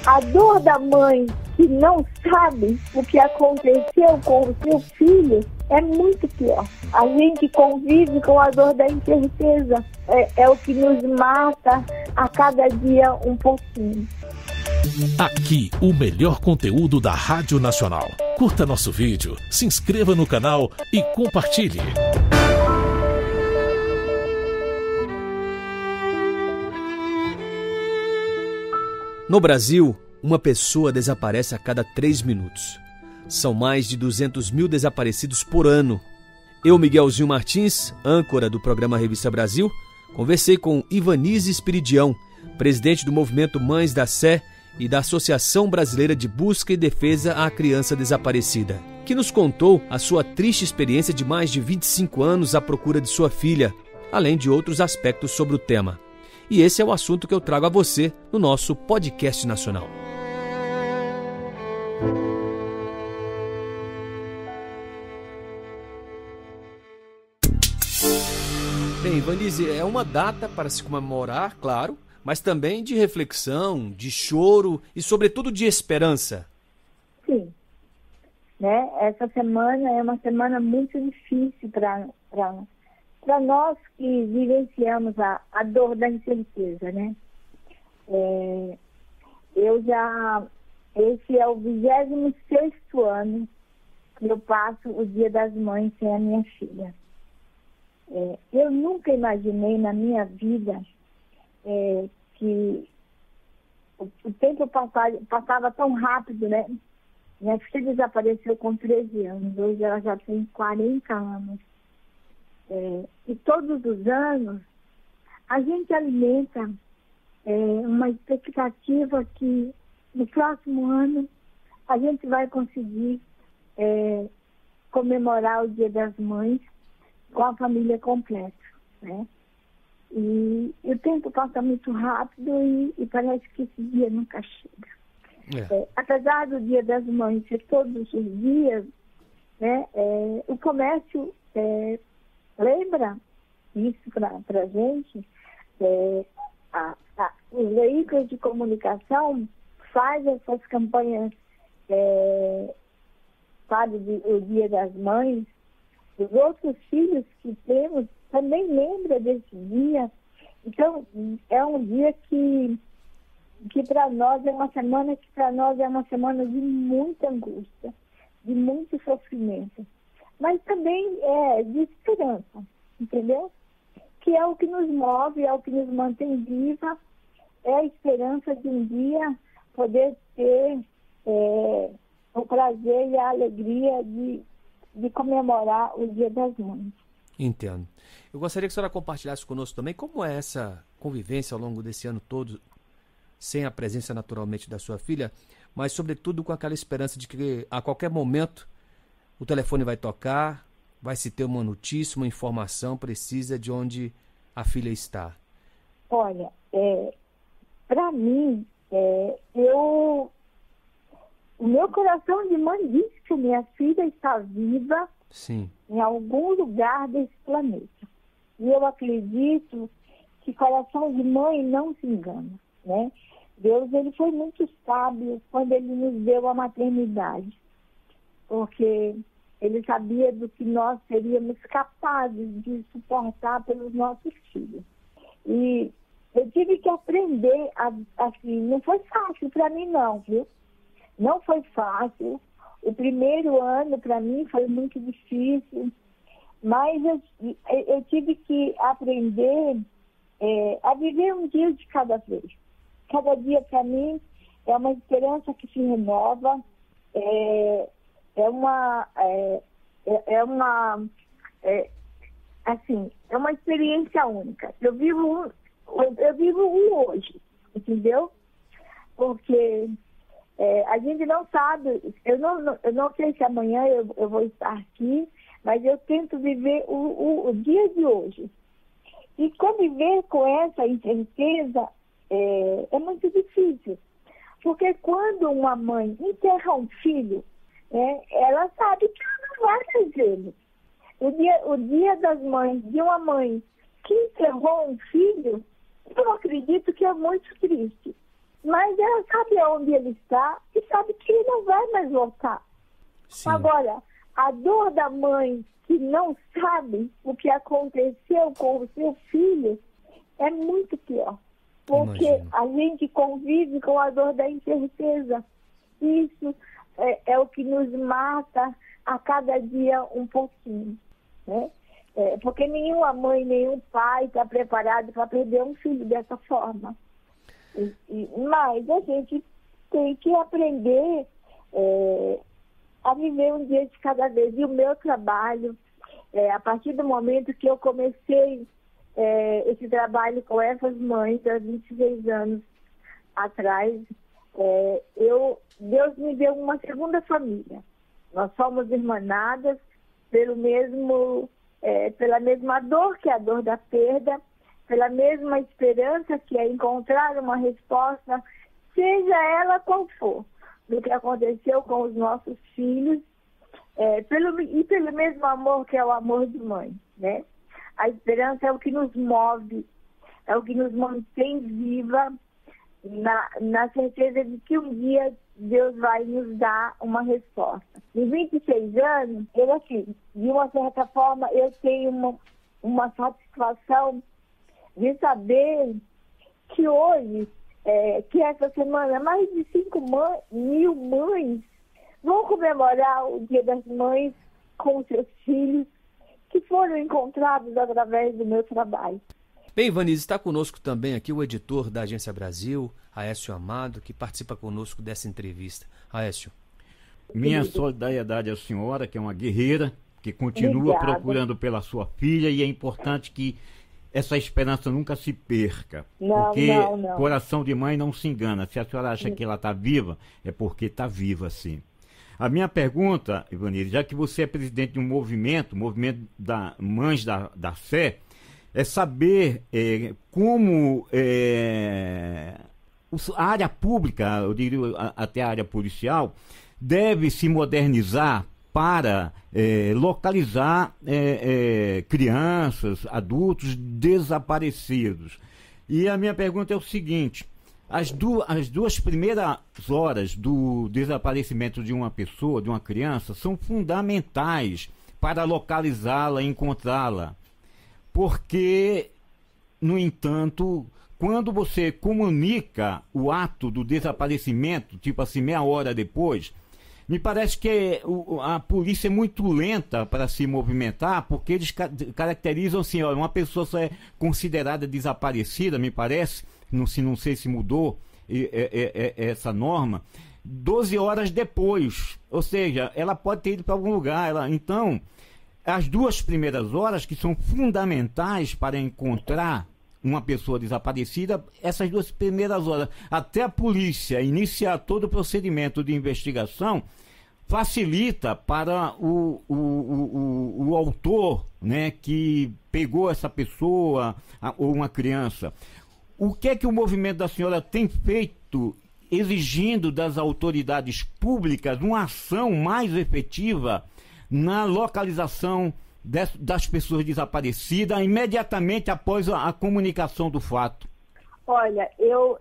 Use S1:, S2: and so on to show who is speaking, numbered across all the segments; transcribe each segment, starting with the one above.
S1: A dor da mãe que não sabe o que aconteceu com o seu filho é muito pior. A gente convive com a dor da incerteza. É o que nos mata a cada dia um pouquinho.
S2: Aqui, o melhor conteúdo da Rádio Nacional. Curta nosso vídeo, se inscreva no canal e compartilhe.
S3: No Brasil, uma pessoa desaparece a cada 3 minutos. São mais de 200 mil desaparecidos por ano. Eu, Miguelzinho Martins, âncora do programa Revista Brasil, conversei com Ivanise Espiridião, presidente do movimento Mães da Sé e da Associação Brasileira de Busca e Defesa à Criança Desaparecida, que nos contou a sua triste experiência de mais de 25 anos à procura de sua filha, além de outros aspectos sobre o tema. E esse é o assunto que eu trago a você no nosso podcast nacional. Bem, Ivanise, é uma data para se comemorar, claro, mas também de reflexão, de choro e, sobretudo, de esperança.
S1: Sim. Né? Essa semana é uma semana muito difícil para nós que vivenciamos a dor da incerteza, né? Esse é o 26º ano que eu passo o Dia das Mães sem a minha filha. Eu nunca imaginei na minha vida que o tempo passava tão rápido, né? Minha filha desapareceu com 13 anos, hoje ela já tem 40 anos. E todos os anos a gente alimenta uma expectativa que no próximo ano a gente vai conseguir comemorar o Dia das Mães com a família completa, né? E o tempo passa muito rápido e parece que esse dia nunca chega. Apesar do Dia das Mães ser todos os dias, né, o comércio lembra isso para a gente. Os veículos de comunicação fazem essas campanhas, sabe, o Dia das Mães. Os outros filhos que temos também lembram desse dia. Então, é um dia que para nós é uma semana de muita angústia, de muito sofrimento. Mas também é de esperança, entendeu? Que é o que nos move, é o que nos mantém viva, é a esperança de um dia poder ter o prazer e a alegria de comemorar o Dia das Mães.
S3: Entendo. Eu gostaria que a senhora compartilhasse conosco também como é essa convivência ao longo desse ano todo, sem a presença naturalmente da sua filha, mas sobretudo com aquela esperança de que a qualquer momento o telefone vai tocar, vai se ter uma notícia, uma informação precisa de onde a filha está.
S1: Olha, para mim, o meu coração de mãe diz que minha filha está viva.
S3: Sim.
S1: Em algum lugar desse planeta. E eu acredito que coração de mãe não se engana, né? Deus, ele foi muito sábio quando ele nos deu a maternidade, porque ele sabia do que nós seríamos capazes de suportar pelos nossos filhos. E eu tive que aprender, assim, não foi fácil para mim não, viu? Não foi fácil. O primeiro ano, para mim, foi muito difícil, mas eu tive que aprender a viver um dia de cada vez. Cada dia, para mim, é uma esperança que se renova, é uma experiência única. Eu vivo um hoje, entendeu? Porque a gente não sabe, eu não sei se amanhã eu vou estar aqui, mas eu tento viver o dia de hoje. E conviver com essa incerteza é muito difícil. Porque quando uma mãe enterra um filho, ela sabe que ela não vai fazê-lo. O dia das mães, de uma mãe que enterrou um filho, eu acredito que é muito triste. Mas mas ela sabe onde ele está e sabe que ele não vai mais voltar. Sim. Agora, a dor da mãe que não sabe o que aconteceu com o seu filho é muito pior. Porque a gente convive com a dor da incerteza. Isso é o que nos mata a cada dia um pouquinho, né? Porque nenhuma mãe, nenhum pai está preparado para perder um filho dessa forma. Mas a gente tem que aprender a viver um dia de cada vez. E o meu trabalho, a partir do momento que eu comecei esse trabalho com essas mães há 26 anos atrás, Deus me deu uma segunda família. Nós somos irmanadas pela mesma dor, que é a dor da perda, pela mesma esperança, que é encontrar uma resposta, seja ela qual for, do que aconteceu com os nossos filhos, pelo mesmo amor que é o amor de mãe, né? A esperança é o que nos move, é o que nos mantém viva, na certeza de que um dia Deus vai nos dar uma resposta. Em 26 anos, de uma certa forma, eu tenho uma satisfação de saber que hoje, que essa semana, mais de 5.000 mães vão comemorar o Dia das Mães com seus filhos que foram encontrados através do meu trabalho.
S3: Bem, Ivanise, está conosco também aqui o editor da Agência Brasil, Aécio Amado, que participa conosco dessa entrevista. Aécio.
S4: Minha solidariedade à senhora, que é uma guerreira, que continua procurando pela sua filha, e é importante que essa esperança nunca se perca. Porque coração de mãe não se engana. Se a senhora acha que ela está viva, é porque está viva, sim. A minha pergunta, Ivanise, já que você é presidente de um movimento da Mães da Fé, é saber como a área pública, eu diria até a área policial, deve se modernizar para localizar crianças, adultos desaparecidos. E a minha pergunta é o seguinte: as duas primeiras horas do desaparecimento de uma pessoa, de uma criança, são fundamentais para localizá-la, encontrá-la. Porque, no entanto, quando você comunica o ato do desaparecimento, tipo assim, meia hora depois, me parece que a polícia é muito lenta para se movimentar, porque eles caracterizam assim, ó, uma pessoa só é considerada desaparecida, me parece, não sei se mudou essa norma, 12 horas depois. Ou seja, ela pode ter ido para algum lugar. Então, as duas primeiras horas, que são fundamentais para encontrar uma pessoa desaparecida, essas duas primeiras horas, até a polícia iniciar todo o procedimento de investigação, facilita para o autor, né, que pegou essa pessoa ou uma criança. O que é que o movimento da senhora tem feito, exigindo das autoridades públicas uma ação mais efetiva na localização das pessoas desaparecidas imediatamente após a comunicação do fato?
S1: Olha, eu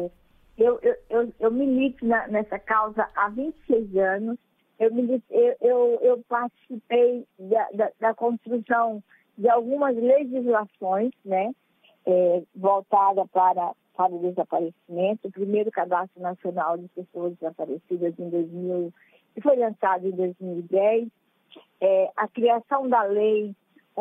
S1: milito nessa causa há 26 anos. Eu participei da construção de algumas legislações, né, voltada para o desaparecimento. O primeiro Cadastro Nacional de Pessoas Desaparecidas em 2000, que foi lançado em 2010. A criação da Lei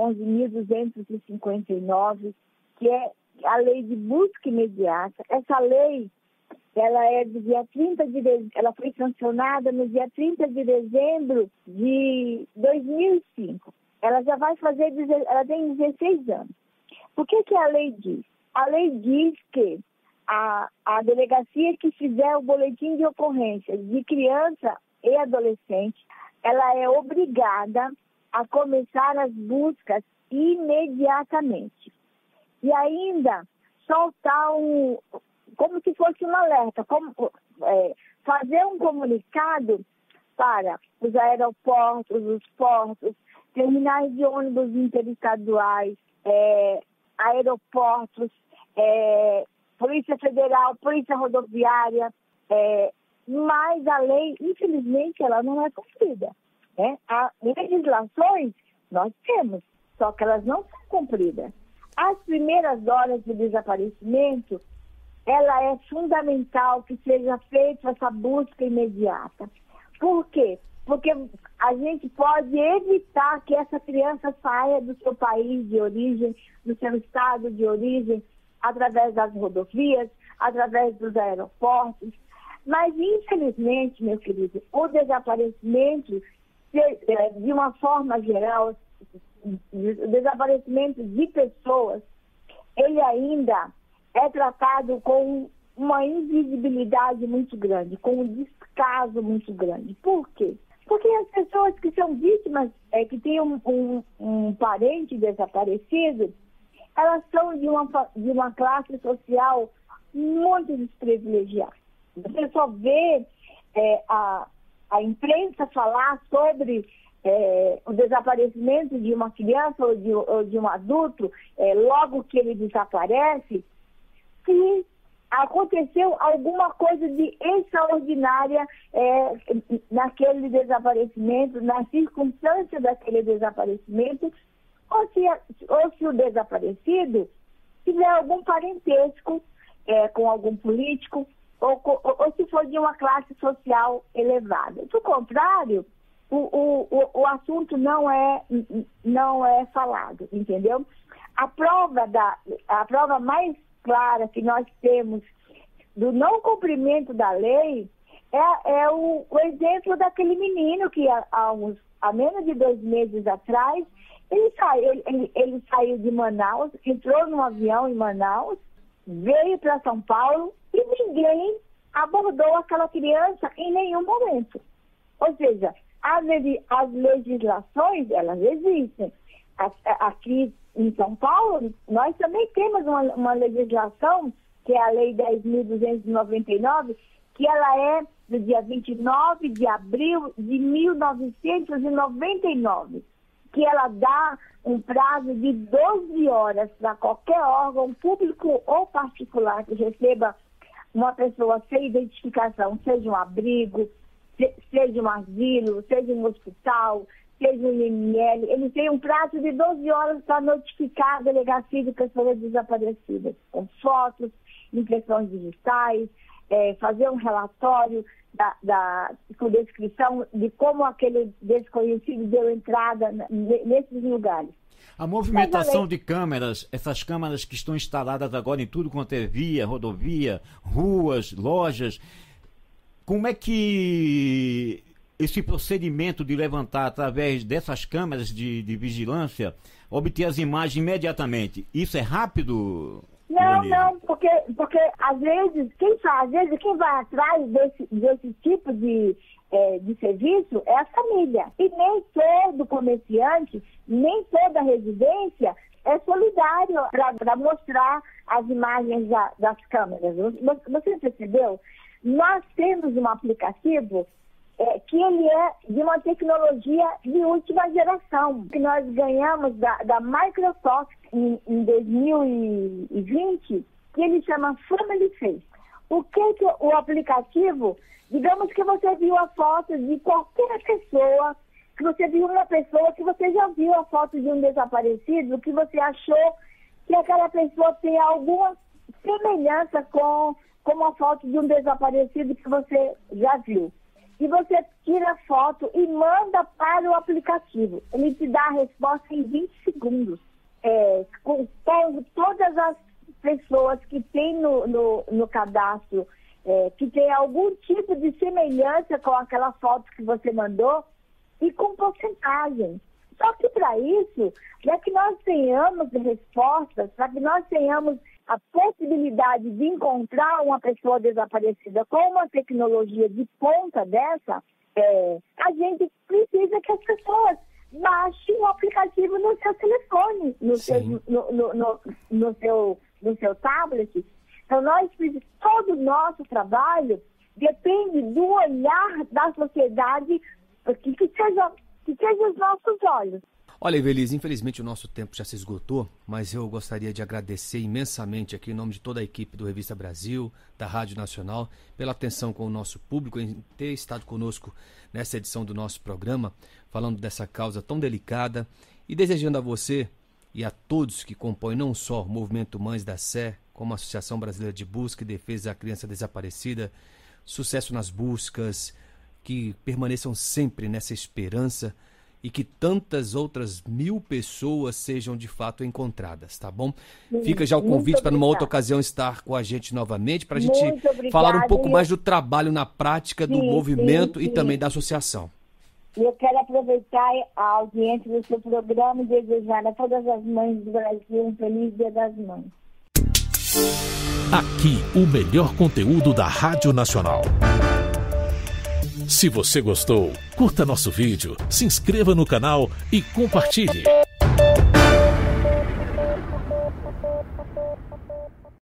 S1: 11.259, que é a lei de busca imediata. Essa lei, ela é do dia 30 de dezembro, ela foi sancionada no dia 30 de dezembro de 2005. Ela já vai fazer, ela tem 16 anos. O que a lei diz? A lei diz que a delegacia que fizer o boletim de ocorrência de criança e adolescente, ela é obrigada a começar as buscas imediatamente. E ainda soltar como se fosse um alerta, fazer um comunicado para os aeroportos, os portos, terminais de ônibus interestaduais, aeroportos, Polícia Federal, Polícia Rodoviária, mas a lei, infelizmente, ela não é cumprida. Né? As legislações nós temos, só que elas não são cumpridas. As primeiras horas de desaparecimento, ela é fundamental que seja feita essa busca imediata. Por quê? Porque a gente pode evitar que essa criança saia do seu país de origem, do seu estado de origem, através das rodovias, através dos aeroportos. Mas, infelizmente, meu querido, o desaparecimento, de uma forma geral, o desaparecimento de pessoas, ele ainda é tratado com uma invisibilidade muito grande, com um descaso muito grande. Por quê? Porque as pessoas que são vítimas, que têm um parente desaparecido, elas são de uma classe social muito desprivilegiada. Você só vê a imprensa falar sobre o desaparecimento de uma criança ou de um adulto, logo que ele desaparece, se aconteceu alguma coisa de extraordinária naquele desaparecimento, na circunstância daquele desaparecimento, ou se o desaparecido tiver algum parentesco com algum político, ou se for de uma classe social elevada. Do contrário, o assunto não é falado, entendeu? A prova mais clara que nós temos do não cumprimento da lei é o exemplo daquele menino que há menos de 2 meses atrás, ele saiu de Manaus, entrou num avião em Manaus, veio para São Paulo e ninguém abordou aquela criança em nenhum momento. Ou seja, as legislações, elas existem. Aqui em São Paulo, nós também temos uma legislação, que é a Lei 10.299, que ela é do dia 29 de abril de 1999, que ela dá um prazo de 12 horas para qualquer órgão público ou particular que receba uma pessoa sem identificação, seja um abrigo, seja um asilo, seja um hospital, seja um IML, ele tem um prazo de 12 horas para notificar a delegacia de pessoas desaparecidas, com fotos, impressões digitais, fazer um relatório com descrição de como aquele desconhecido deu entrada nesses lugares.
S4: A movimentação de câmeras, essas câmeras que estão instaladas agora em tudo quanto é via, rodovia, ruas, lojas, como é que esse procedimento de levantar através dessas câmeras de vigilância, obter as imagens imediatamente, isso é rápido?
S1: Não, porque às vezes quem vai atrás desse tipo de serviço é a família. E nem todo comerciante, nem toda residência é solidário para mostrar as imagens das câmeras. Você percebeu? Nós temos um aplicativo que ele é de uma tecnologia de última geração, que nós ganhamos da Microsoft em 2020, que ele chama Family Face. O que o aplicativo, digamos que você viu a foto de qualquer pessoa, que você viu uma pessoa, que você já viu a foto de um desaparecido, que você achou que aquela pessoa tem alguma semelhança com a foto de um desaparecido que você já viu. E você tira a foto e manda para o aplicativo. Ele te dá a resposta em 20 segundos. Com todas as pessoas que tem no cadastro, que tem algum tipo de semelhança com aquela foto que você mandou, e com porcentagem. Só que para isso, para que nós tenhamos respostas, para que nós tenhamos a possibilidade de encontrar uma pessoa desaparecida com uma tecnologia de ponta dessa, a gente precisa que as pessoas baixem o aplicativo no seu telefone, no seu tablet. Então, todo o nosso trabalho depende do olhar da sociedade que seja os nossos olhos.
S3: Olha, Evelise, infelizmente o nosso tempo já se esgotou, mas eu gostaria de agradecer imensamente aqui em nome de toda a equipe do Revista Brasil, da Rádio Nacional, pela atenção com o nosso público, em ter estado conosco nessa edição do nosso programa, falando dessa causa tão delicada e desejando a você e a todos que compõem não só o Movimento Mães da Sé, como a Associação Brasileira de Busca e Defesa da Criança Desaparecida, sucesso nas buscas, que permaneçam sempre nessa esperança e que tantas outras 1000 pessoas sejam de fato encontradas, tá bom? Fica já o convite para numa outra ocasião estar com a gente novamente, para a gente falar um pouco mais do trabalho na prática do movimento e também da associação.
S1: Eu quero aproveitar a audiência do seu programa e desejar a todas as mães do Brasil um feliz Dia das Mães.
S2: Aqui, o melhor conteúdo da Rádio Nacional. Se você gostou, curta nosso vídeo, se inscreva no canal e compartilhe.